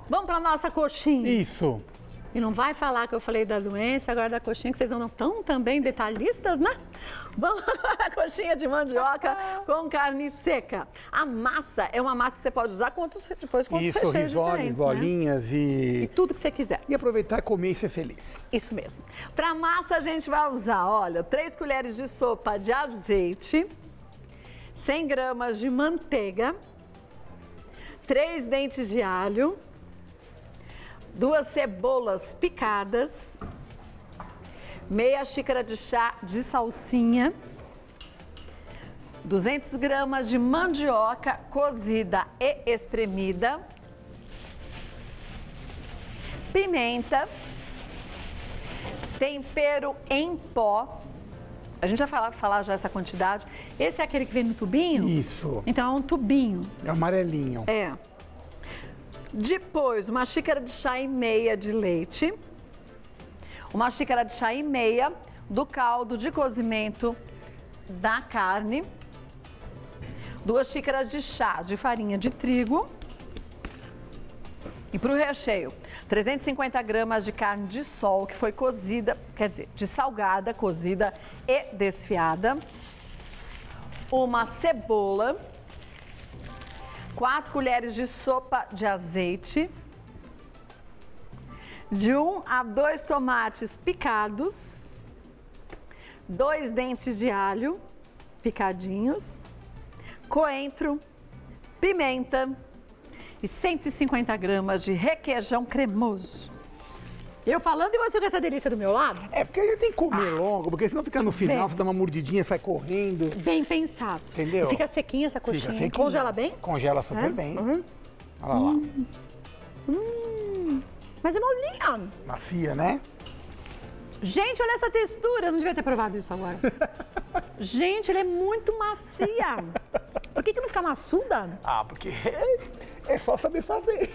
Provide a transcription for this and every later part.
Vamos para nossa coxinha. Isso. E não vai falar que eu falei da doença, agora da coxinha, que vocês não estão também detalhistas, né? Vamos a coxinha de mandioca com carne seca. A massa é uma massa que você pode usar depois com outros Isso, recheios risoles, diferentes, bolinhas né? E tudo que você quiser. E aproveitar, comer e ser feliz. Isso mesmo. Para massa a gente vai usar, olha, 3 colheres de sopa de azeite, 100 gramas de manteiga, 3 dentes de alho, 2 cebolas picadas, meia xícara de chá de salsinha, 200 gramas de mandioca cozida e espremida, pimenta, tempero em pó. A gente vai falar já essa quantidade. Esse é aquele que vem no tubinho? Isso. Então é um tubinho. É amarelinho. É. Depois, 1 xícara de chá e meia de leite, 1 xícara de chá e meia do caldo de cozimento da carne, 2 xícaras de chá de farinha de trigo. E para o recheio, 350 gramas de carne de sol que foi cozida, quer dizer, de salgada, cozida e desfiada, uma cebola, 4 colheres de sopa de azeite, de 1 a 2 tomates picados, 2 dentes de alho picadinhos, coentro, pimenta e 150 gramas de requeijão cremoso. Eu falando e você com essa delícia do meu lado? É porque a gente tem que comer logo, porque senão fica no final, você dá uma mordidinha, sai correndo. Bem pensado. Entendeu? E fica sequinha essa coxinha. Fica sequinha. Congela bem? Congela super bem. Olha lá. Mas é molinha. Macia, né? Gente, olha essa textura. Eu não devia ter provado isso agora. Gente, ele é muito macia. Por que não fica maçuda? Ah, porque é só saber fazer.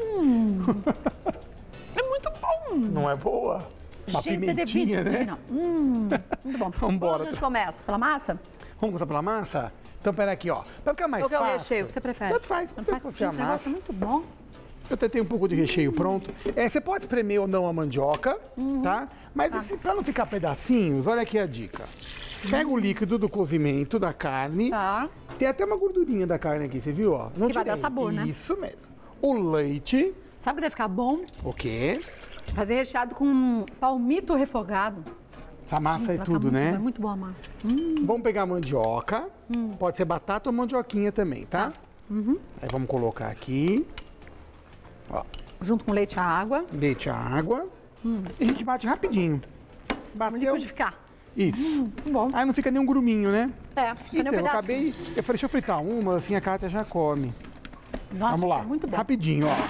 É muito bom. Não é boa? Uma Gente, pimentinha, né? Não. Muito bom. Vambora. Como a gente começa? Pela massa? Vamos começar pela massa? Então, pera aqui, ó. Pra ficar mais Qual que é o fácil... recheio que você prefere? Tanto faz. Tanto Você faz. fosse a Esse negócio massa. é muito bom. Eu até tenho um pouco de recheio pronto. Você pode espremer ou não a mandioca, tá? Mas pra não ficar pedacinhos, olha aqui a dica. Pega o líquido do cozimento da carne. Tá. Tem até uma gordurinha da carne aqui, você viu? Ó? Não Que vai tirei. dar sabor, né? Isso mesmo. O leite. Sabe o que vai ficar bom? O quê? Fazer recheado com palmito refogado. Essa massa Vai é ficar tudo, muito né? bom, é muito boa a massa. Vamos pegar a mandioca. Pode ser batata ou mandioquinha também, tá? Aí vamos colocar aqui. Ó, Junto com leite e água. leite a água. E a gente bate rapidinho. Vamos Bateu. liquidificar. Isso. Muito bom. Aí não fica nenhum gruminho, né? É, fica nem Então, um eu pedacinho. acabei. Eu falei, deixa eu fritar uma, assim a Kátia já come. Nossa, Vamos lá. é muito bom. Rapidinho, ó.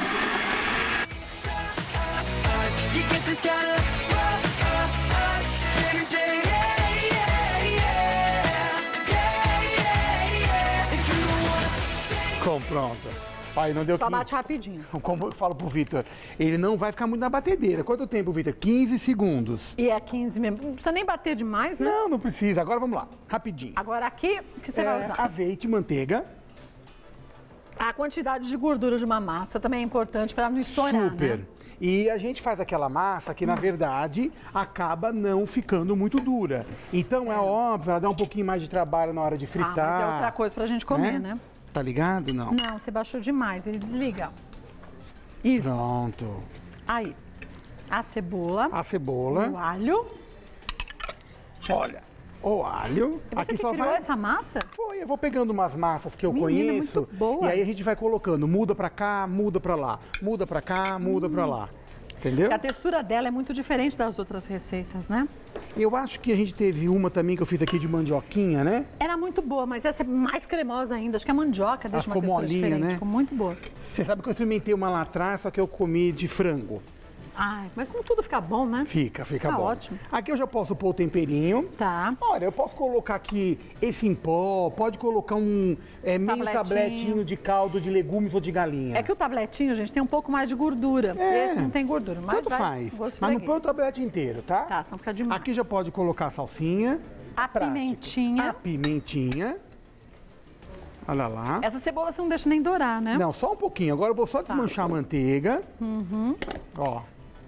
You get this kind of rush, make me say yeah, yeah, yeah, yeah, yeah. If you don't wanna take Pronto. Aí não deu Só 15. bate rapidinho. Como eu falo pro Vitor, ele não vai ficar muito na batedeira. Quanto tempo, Vitor? 15 segundos. E é 15 mesmo. Não precisa nem bater demais, né? Não, não precisa. Agora vamos lá. Rapidinho. Agora aqui, o que você vai usar? Azeite, manteiga. A quantidade de gordura de uma massa também é importante para não estourar, Super. né? E a gente faz aquela massa que, na verdade, acaba não ficando muito dura. Então, é óbvio, ela dá um pouquinho mais de trabalho na hora de fritar. Mas é outra coisa pra gente comer, né? Tá ligado? Não. Não, você baixou demais, ele desliga. Isso. Pronto. Aí, a cebola, A cebola. o alho. Olha, o alho. E você que criou essa massa? Foi, eu vou pegando umas massas que eu Menina, conheço. muito boa. E aí a gente vai colocando. Muda pra cá, muda pra lá. Muda pra cá, muda pra lá. Entendeu? A textura dela é muito diferente das outras receitas, né? Eu acho que a gente teve uma também que eu fiz aqui de mandioquinha, né? Era muito boa, mas essa é mais cremosa ainda. Acho que a mandioca deixa uma ficou textura molinha, diferente. né? Ficou muito boa. Você sabe que eu experimentei uma lá atrás, só que eu comi de frango. Ai, mas como tudo fica bom, né? Fica Tá bom. ótimo. Aqui eu já posso pôr o temperinho. Tá. Olha, eu posso colocar aqui esse em pó, pode colocar um meio Tabletinho. tabletinho de caldo de legumes ou de galinha. É que o tabletinho, gente, tem um pouco mais de gordura. É. Esse não tem gordura, mas Tanto vai faz. gosto de Mas não freguês. põe o tablete inteiro, tá? Tá, senão fica demais. Aqui já pode colocar a salsinha. A Prático. pimentinha. A pimentinha. Olha lá. Essa cebola você não deixa nem dourar, né? Não, só um pouquinho. Agora eu vou só desmanchar a manteiga. Ó.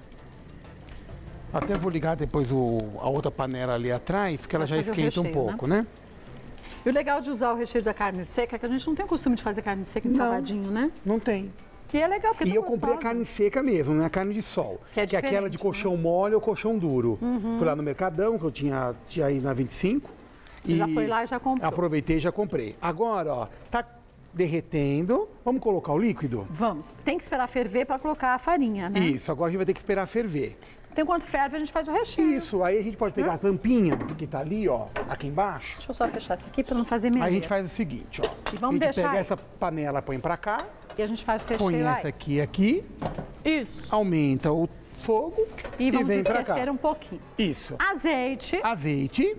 Até vou ligar depois a outra panela ali atrás, porque ela já fazer o esquenta um recheio, pouco, né? E o legal de usar o recheio da carne seca é que a gente não tem o costume de fazer carne seca de Não. salgadinho, né? Não tem. E é legal, porque E é eu tão comprei a gostosa. carne seca mesmo, não é a carne de sol. Que é aquela de diferente, colchão mole ou colchão duro. Fui lá no Mercadão, que eu tinha ido na 25. Você já foi lá e já comprou. Aproveitei e já comprei. Agora, ó, tá derretendo. Vamos colocar o líquido? Vamos. Tem que esperar ferver para colocar a farinha, né? Isso, agora a gente vai ter que esperar ferver. Então, enquanto ferve, a gente faz o recheio. Isso, aí a gente pode pegar a tampinha que tá ali, ó, aqui embaixo. Deixa eu só fechar isso aqui para não fazer melhor. Aí a gente faz o seguinte, ó. E vamos a gente deixar pega aí. essa panela, põe pra cá, E a gente faz o põe recheio essa aí. aqui, Isso. aumenta o fogo E vamos vem pra cá. esquecer um pouquinho. Isso. Azeite. Azeite,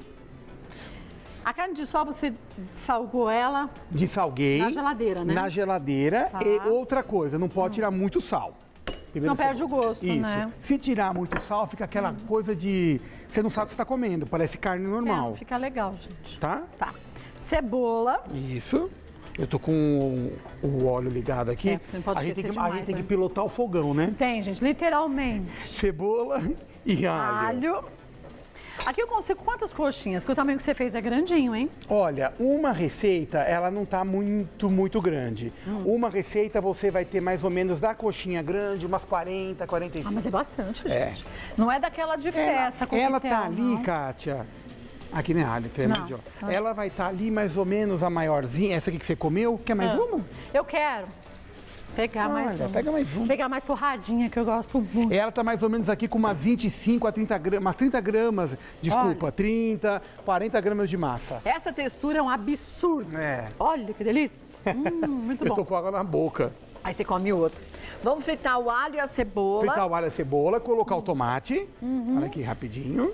A carne de sol, você salgou ela dessalguei. na geladeira, né? Na geladeira. Tá. E outra coisa, não pode tirar muito sal. Senão perde o gosto, Isso. né? Se tirar muito sal, fica aquela coisa de... Você não sabe o que você está comendo, parece carne normal, É, fica legal, gente. tá? Tá. Cebola. Isso. Eu tô com o óleo ligado aqui. É, não pode a gente tem, esquecer a demais, gente tem né? que pilotar o fogão, né? Tem, gente, literalmente. Cebola e alho. Alho. Aqui eu consigo quantas coxinhas? Porque o tamanho que você fez é grandinho, hein? Olha, uma receita, ela não tá muito grande. Uma receita você vai ter mais ou menos da coxinha grande, umas 40, 45. Ah, mas é bastante, É. gente. Não é daquela de festa, com ela pitel, tá ali, não. Kátia. Aqui não é alho, que é Não, mandioca. tá. Ela vai estar ali mais ou menos a maiorzinha. Essa aqui que você comeu, quer mais uma? Eu quero pegar mais Olha, uma. pega mais uma. Pegar mais torradinha, que eu gosto muito. Ela tá mais ou menos aqui com umas 25 a 30 gramas, umas 30 gramas, desculpa, 30, 40 gramas de massa. Essa textura é um absurdo. É. Olha que delícia. Muito Eu bom. tô com água na boca. Aí você come outro. Vamos fritar o alho e a cebola. Fritar o alho e a cebola, colocar o tomate. Uhum. Olha aqui, rapidinho.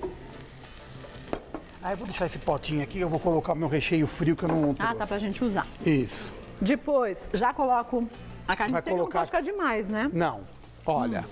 Aí eu vou deixar esse potinho aqui, eu vou colocar o meu recheio frio que eu não trouxe. Ah, tá pra gente usar. Isso. Depois, já coloco a carne Vai seca, não colocar- pode ficar demais, né? Não, olha,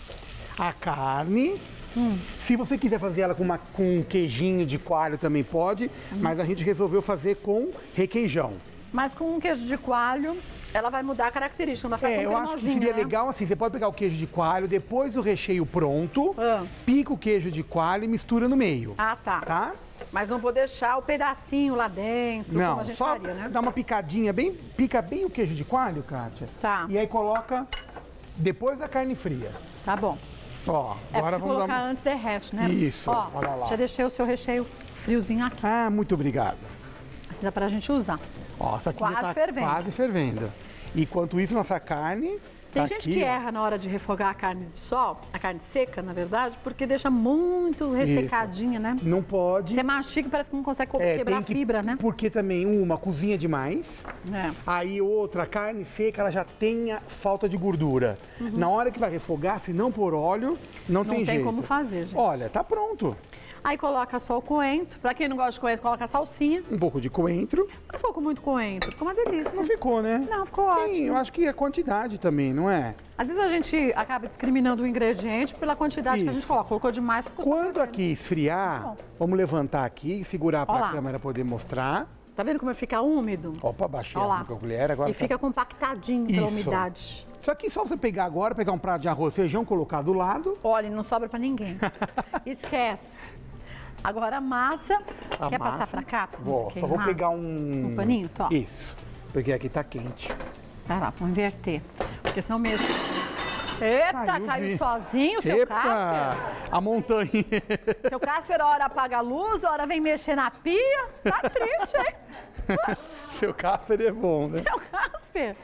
a carne, se você quiser fazer ela com um queijinho de coalho também pode, mas a gente resolveu fazer com requeijão. Mas com um queijo de coalho, ela vai mudar a característica, não vai ficar tão Eu acho que cremosinha, seria né? legal assim, você pode pegar o queijo de coalho, depois do recheio pronto, pica o queijo de coalho e mistura no meio, Ah, tá. tá? Mas não vou deixar o pedacinho lá dentro, como Não, a gente só faria, né? dá uma picadinha, pica bem o queijo de coalho, Kátia. Tá. E aí coloca depois da carne fria. Tá bom. Ó, É, agora se vamos colocar dar... antes, derrete, né? Isso, Ó, olha lá. já deixei o seu recheio friozinho aqui. Ah, muito obrigado. Assim dá pra gente usar. Ó, essa aqui Quase já tá fervendo. quase fervendo. Enquanto isso, nossa carne Tem tá gente aqui, que ó. erra na hora de refogar a carne de sol, a carne seca, na verdade, porque deixa muito ressecadinha, né? Não pode. Você mastiga e parece que não consegue É, quebrar a tem que- fibra, né? Porque também, uma, cozinha demais. É. Aí outra, a carne seca, ela já tem a falta de gordura. Na hora que vai refogar, se não pôr óleo, não tem Uhum. tem jeito. como fazer, gente. Olha, tá pronto. Aí coloca só o coentro. Pra quem não gosta de coentro, coloca a salsinha. Um pouco de coentro. Não ficou com muito coentro, ficou uma delícia. Não ficou, né? Não, ficou Sim, ótimo. eu acho que é quantidade também, não é? Às vezes a gente acaba discriminando o ingrediente pela quantidade que a gente Isso. coloca. Colocou demais, ficou Quando só aqui esfriar, Bom. vamos levantar aqui, segurar Ó para lá. a câmera poder mostrar. Tá vendo como fica úmido? Opa, baixei Ó lá. a colher, agora E tá- fica compactadinho pela Isso. umidade. Isso aqui só você pegar agora, pegar um prato de arroz, feijão, colocar do lado. Olha, não sobra pra ninguém. Esquece. Agora a massa. A Quer massa. passar pra cá? Pra você não Vou, se só vou queimar? pegar um... Um paninho? Tó. Isso, porque aqui tá quente. Vai lá, vamos inverter. Porque senão mesmo. Eita, Caiu, caiu vi. sozinho, seu Casper. A montanha. Seu Casper, a hora apaga a luz, a hora vem mexer na pia. Tá triste, hein? Seu Casper é bom, né? Seu Casper.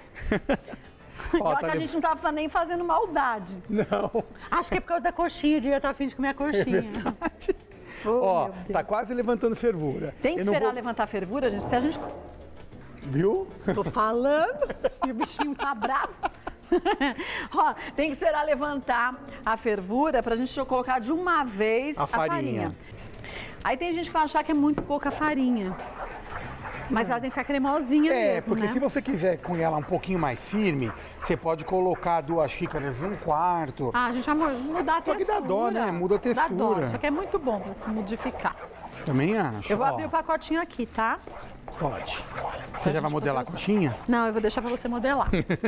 Ó, Pior tá que a vendo? gente não tava nem fazendo maldade. Não. Acho que é por causa da coxinha, devia estar afim de comer a coxinha. Oh, Ó, meu Deus. tá quase levantando fervura. Tem que Eu não esperar vou- levantar a fervura, gente. Se a gente. Viu? Tô falando e o bichinho tá bravo. Ó, tem que esperar levantar a fervura pra gente colocar de uma vez A a farinha. farinha. Aí tem gente que vai achar que é muito pouca farinha. Mas ela tem que ficar cremosinha É, mesmo, porque né? se você quiser com ela um pouquinho mais firme, você pode colocar 2 xícaras e 1/4. Ah, a gente vai mudar a Só que textura. dá dó, né? Muda a Dá dó. textura. Isso aqui é muito bom pra se modificar. Também acho. Eu vou ó. abrir o pacotinho aqui, tá? Pode. Você já vai modelar a coxinha? Não, eu vou deixar pra você modelar.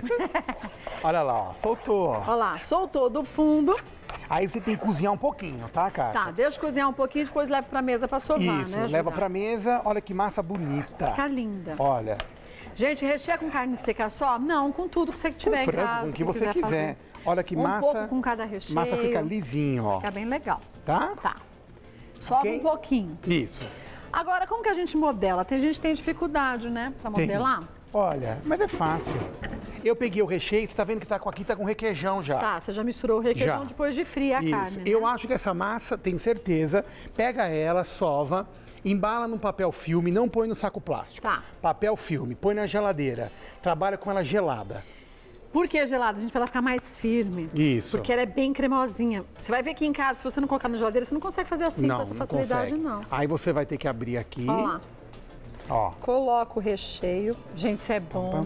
Olha lá, ó, soltou. Ó. Olha lá, soltou do fundo. Aí você tem que cozinhar um pouquinho, tá, Kátia? Tá, deixa cozinhar um pouquinho, depois leva pra mesa pra sovar, Isso, né? leva Juliana? pra mesa. Olha que massa bonita. Fica linda. Olha, Gente, recheia com carne seca só? Não, com tudo que você com tiver em frango, casa. com o que você quiser. fazer. Olha que Um massa. pouco com cada recheio. Massa fica lisinho, ó. Fica bem legal. Tá? Tá. Só Ok? um pouquinho. Isso. Agora, como que a gente modela? Tem gente que tem dificuldade, né, pra Tem. modelar. Olha, mas é fácil. Eu peguei o recheio, você tá vendo que tá aqui tá com requeijão já. Tá, você já misturou o requeijão Já. depois de fria a Isso. carne, né? Eu acho que essa massa, tenho certeza, pega ela, sova, embala num papel filme, não põe no saco plástico. Tá. Papel filme, põe na geladeira. Trabalha com ela gelada. Por que gelada, gente? Pra ela ficar mais firme. Isso. Porque ela é bem cremosinha. Você vai ver que em casa, se você não colocar na geladeira, você não consegue fazer assim com essa facilidade, consegue. não. Aí você vai ter que abrir aqui. Olha lá. Ó. Coloca o recheio. Gente, isso é bom.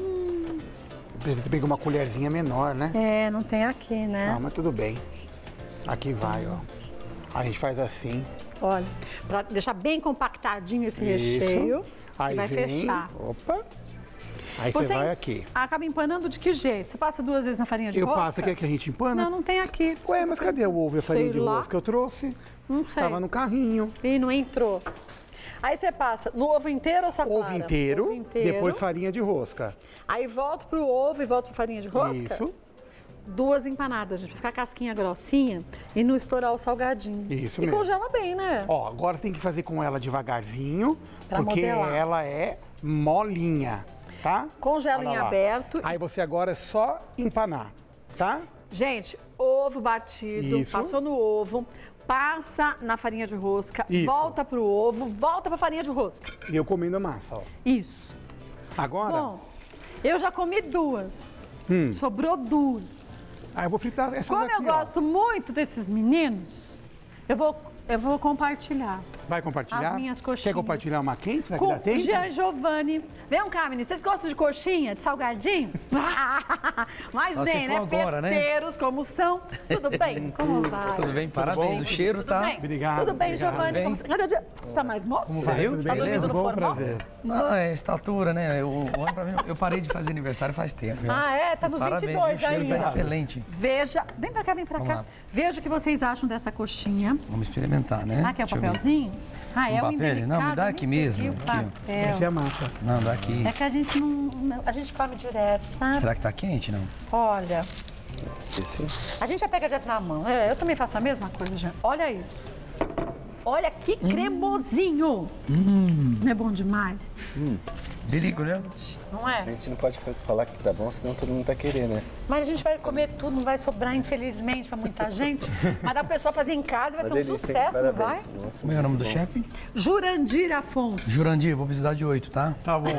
Pega uma colherzinha menor, né? É, não tem aqui, né? Não, mas tudo bem. Aqui vai, ó. A gente faz assim. Olha, pra deixar bem compactadinho esse recheio. Aí e vai vem. fechar. Opa. Aí você vai aqui. Acaba empanando de que jeito? Você passa 2 vezes na farinha de Eu rosca? passo, quer que a gente empana? Não, não tem aqui. Ué, mas cadê o ovo e a farinha Sei de lá. rosca que eu trouxe? Não sei. Tava no carrinho. Ih, não entrou. Aí você passa no ovo inteiro ou só clara? Ovo inteiro, Ovo inteiro. depois farinha de rosca. Aí volto pro ovo e volto pra farinha de rosca? Isso, 2 empanadas, gente, pra ficar a casquinha grossinha e não estourar o salgadinho. Isso e mesmo. congela bem, né? Ó, agora você tem que fazer com ela devagarzinho, Pra porque modelar. ela é molinha, tá? Congela Olha em lá. aberto. Aí você agora é só empanar, tá? Gente, ovo batido, Isso. passou no ovo, passa na farinha de rosca, Isso. volta pro ovo, volta pra farinha de rosca. E eu comendo a massa, ó. Isso. Agora, Bom, eu já comi 2. Sobrou 2. eu vou fritar essa Como daqui, eu gosto muito desses meninos, eu vou compartilhar. Vai compartilhar? As minhas coxinhas. Quer compartilhar uma quente? Será que Com dá tempo? Jean Giovanni. Vem cá, meninos. Vocês gostam de coxinha, de salgadinho? Mas Só se bem, né? for agora, né? Festeiros como são. Tudo bem? Como vai? Tudo bem? Parabéns. bom? O cheiro Tudo tá. bem? Obrigado, Tudo bem, obrigado. Giovanni? Bem. Como você... Cadê o dia? Você tá mais moço? Como vai? Tudo Tá bem? dormindo no Bom, formal? prazer. Não, é estatura, né? O homem pra mim, eu parei de fazer aniversário faz tempo. já. Ah, é? Tá nos Parabéns, 22 o cheiro ainda. tá excelente. Veja. Vem pra cá, vem pra Vamos cá. lá. Veja o que vocês acham dessa coxinha. Vamos experimentar, né? Ah, quer o Deixa eu ver. papelzinho? Ah, é Um o papel? indelicado. Não, me dá eu aqui nem mesmo, peguei o aqui, ó. papel. Essa é a massa. Não, daqui. É que a gente não... A gente come direto, sabe? Será que tá quente, não? Olha, a gente já pega direto na mão. É, eu também faço a mesma coisa, Jean. Olha isso. Olha que cremosinho. Não é bom demais? Perigo, né? Não é? A gente não pode falar que tá bom, senão todo mundo vai querer, né? Mas a gente vai comer tudo, não vai sobrar, infelizmente, pra muita gente. Mas dá pra pessoa fazer em casa e vai Uma ser um delícia, hein? sucesso, não vai? Parabéns. Nossa, Como é o nome do bom. chefe? Jurandir Afonso. Jurandir, vou precisar de 8, tá? Tá bom.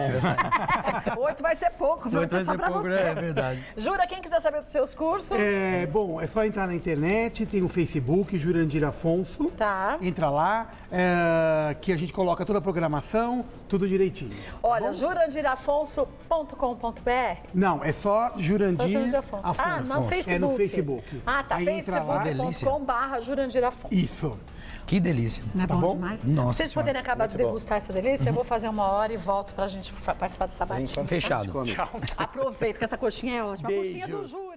8 vai ser pouco, viu? 8 vai Só ser pra pouco, você. né? É verdade. Jura, quem quiser saber dos seus cursos? Bom, é só entrar na internet, tem o Facebook, Jurandir Afonso. Tá. Entra lá, que a gente coloca toda a programação, tudo direitinho. Olha, jurandirafonso.com.br. Não, é só Jurandir, Só Jurandir Afonso. Ah, no Facebook. É no Facebook. Ah, tá. Aí entra lá. facebook.com/Jurandir Afonso. Isso. Que delícia. Não é bom, bom? demais? Nossa Pra vocês Senhora. poderem acabar de degustar essa delícia, eu vou fazer 1 hora e volto pra gente participar dessa batinha. Fechado. Aproveita que essa coxinha é ótima. A coxinha do Beijos. Júlio.